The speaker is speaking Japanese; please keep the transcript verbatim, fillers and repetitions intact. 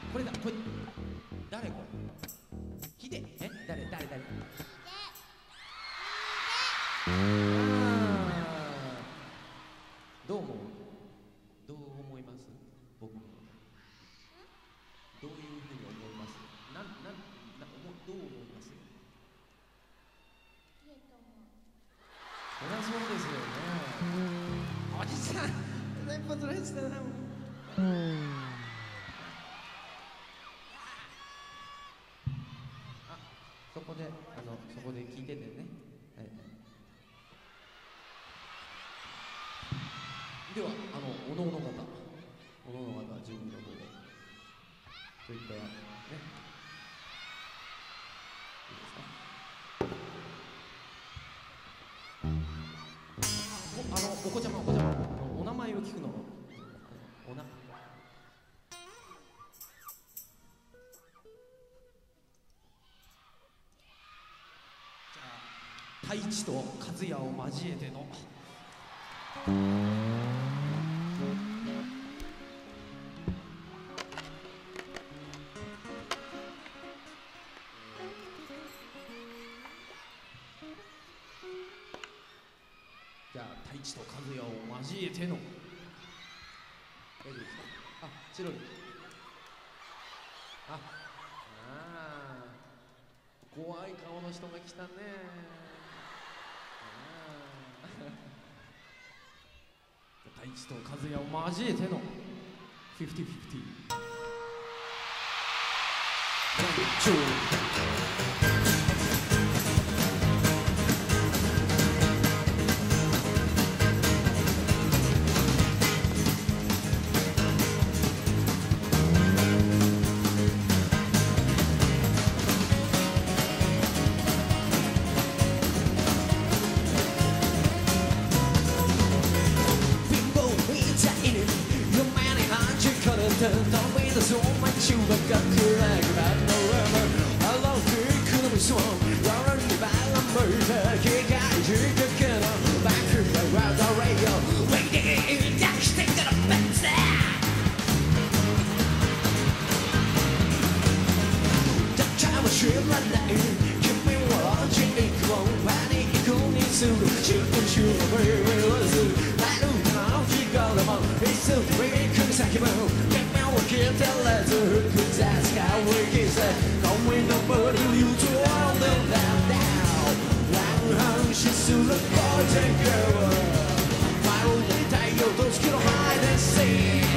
これだ、これ誰これ？ヒデ？え？誰誰誰？あー、どう思う？どう思います？僕のどういうふうに思います？なんなんなどう思います？ヒデと思う。そりゃそうですよね。おじさん連発のやつだな。そこで、あの、そこで聞いててね。はい。では、あの、おのおの方、おのおの方、準備の方で。といったね。いいですか。お、あの、お子ちゃま、お子ちゃま、お名前を聞くの。おな。太一と和也を交えてのじゃあ太一と和也を交えての大丈夫ですか？あ、チロリあ、あー怖い顔の人が来たね。太一と和也を交えてのフィフティフィフティ。飛び出そう街は暗くなるのあの日のミスを夜にばらまいた機械仕掛けのバックがワードレイヨウェイディー抱きしてからベッツだから知らない君は人口をパニックにする集中しろベイビーロスなるの日頃もいつも行く先も聞いてらず複雑が浮きせ恋の森に飛んでた乱反視するボーイテングまるで太陽と月の前で See